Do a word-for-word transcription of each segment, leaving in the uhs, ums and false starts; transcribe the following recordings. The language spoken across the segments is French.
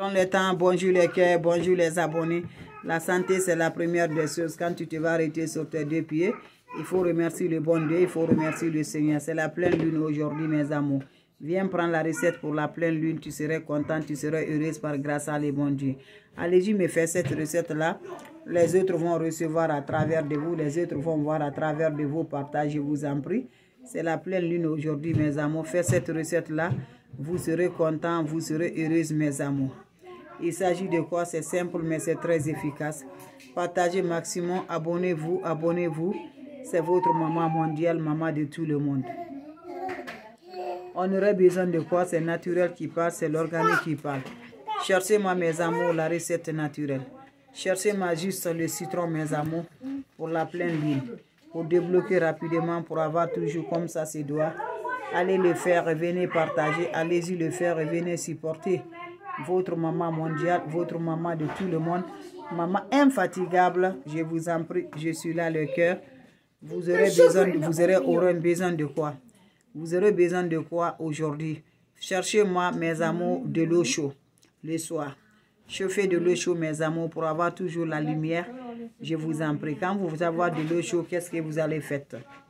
Bonjour les temps, bonjour les cœurs, bonjour les abonnés. La santé, c'est la première des choses. Quand tu te vas arrêter sur tes deux pieds, il faut remercier le bon Dieu, il faut remercier le Seigneur. C'est la pleine lune aujourd'hui, mes amours. Viens prendre la recette pour la pleine lune, tu serais content, tu serais heureuse par grâce à le bon Dieu. Allez-y, me faire cette recette-là. Les autres vont recevoir à travers de vous, les autres vont voir à travers de vos partages, je vous en prie. C'est la pleine lune aujourd'hui, mes amours. Faites cette recette-là, vous serez content, vous serez heureuse, mes amours. Il s'agit de quoi? C'est simple, mais c'est très efficace. Partagez maximum, abonnez-vous, abonnez-vous. C'est votre maman mondiale, maman de tout le monde. On aurait besoin de quoi? C'est naturel qui parle, c'est l'organique qui parle. Cherchez-moi, mes amours, la recette naturelle. Cherchez-moi juste le citron, mes amours, pour la pleine lune. Pour débloquer rapidement, pour avoir toujours comme ça se doit. Allez le faire et venez partager. Allez-y le faire et venez supporter votre maman mondiale, votre maman de tout le monde. Maman infatigable, je vous en prie, je suis là le cœur. Vous aurez besoin, vous aurez, aurez besoin de quoi? Vous aurez besoin de quoi aujourd'hui? Cherchez-moi, mes amours, de l'eau chaude le soir. Chauffez de l'eau chaude, mes amours, pour avoir toujours la lumière. Je vous en prie. Quand vous avez de l'eau chaude, qu'est-ce que vous allez faire?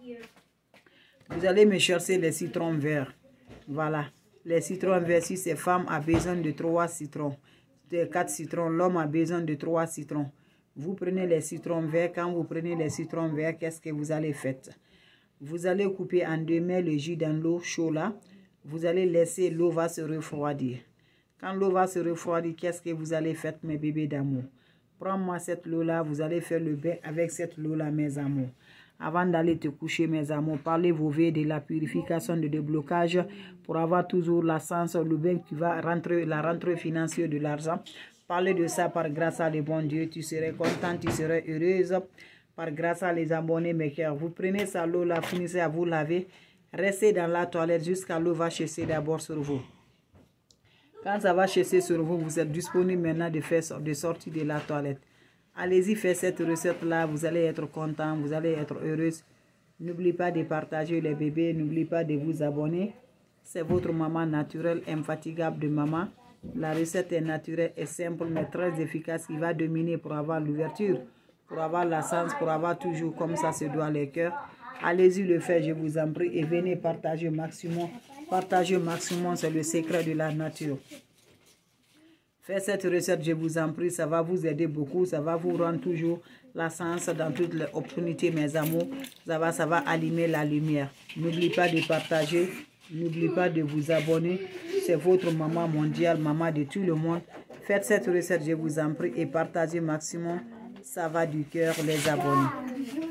Vous allez me chercher les citrons verts. Voilà. Les citrons verts, si ces femmes ont besoin de trois citrons, de quatre citrons, l'homme a besoin de trois citrons. Vous prenez les citrons verts. Quand vous prenez les citrons verts, qu'est-ce que vous allez faire? Vous allez couper en deux mains le jus dans l'eau chaude là. Vous allez laisser l'eau va se refroidir. Quand l'eau va se refroidir, qu'est-ce que vous allez faire, mes bébés d'amour? Prends-moi cette eau-là, vous allez faire le bain avec cette eau-là, mes amours. Avant d'aller te coucher, mes amours, parlez vos vœux de la purification, de déblocage, pour avoir toujours la sens, le bain qui va rentrer, la rentrée financière de l'argent. Parlez de ça par grâce à le bon Dieu, tu serais content, tu serais heureuse. Par grâce à les abonnés, mes cœurs. Vous prenez ça, l'eau, la finissez à vous laver. Restez dans la toilette jusqu'à l'eau va chasser d'abord sur vous. Quand ça va chasser sur vous, vous êtes disponible maintenant de faire de sortir de la toilette. Allez-y, faites cette recette-là. Vous allez être content, vous allez être heureuse. N'oubliez pas de partager les bébés. N'oubliez pas de vous abonner. C'est votre maman naturelle, infatigable de maman. La recette est naturelle et simple, mais très efficace. Qui va dominer pour avoir l'ouverture, pour avoir la sens, pour avoir toujours comme ça se doit les cœurs. Allez-y le faire, je vous en prie, et venez partager au maximum. Partager au maximum, c'est le secret de la nature. Faites cette recette, je vous en prie, ça va vous aider beaucoup, ça va vous rendre toujours la sens dans toutes les opportunités, mes amours. Ça va, ça va allumer la lumière. N'oubliez pas de partager, n'oubliez pas de vous abonner. C'est votre maman mondiale, maman de tout le monde. Faites cette recette, je vous en prie, et partagez au maximum. Ça va du cœur, les abonnés.